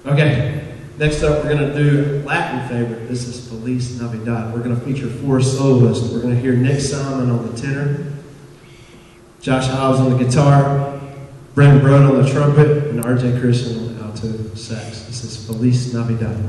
Okay, next up we're going to do Latin favorite. This is Feliz Navidad. We're going to feature 4 soloists. We're going to hear Nick Simon on the tenor, Josh Ives on the guitar, Brendan Broad on the trumpet, and R.J. Christian on the alto sax. This is Feliz Navidad.